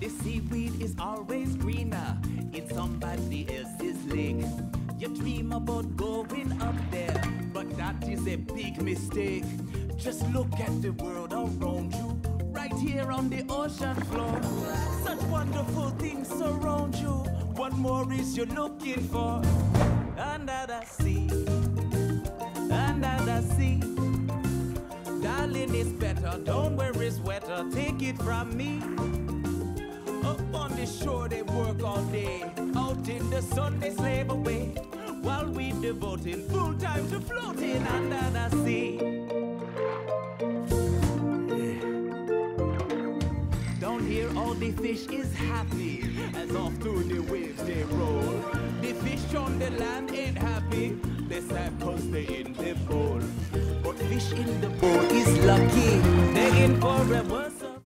The seaweed is always greener in somebody else's lake. You dream about going up there, but that is a big mistake. Just look at the world around you, right here on the ocean floor. Such wonderful things surround you. What more is you looking for? Under the sea, under the sea. Darling, it's better, don't worry, it's wetter. Take it from me. Up on the shore they work all day, out in the sun they slave away, while we devoting full time to floating under the sea. Down here all the fish is happy, as off through the waves they roll. The fish on the land ain't happy, they sad cause they in the bowl. But fish in the bowl is lucky, they in for a worse.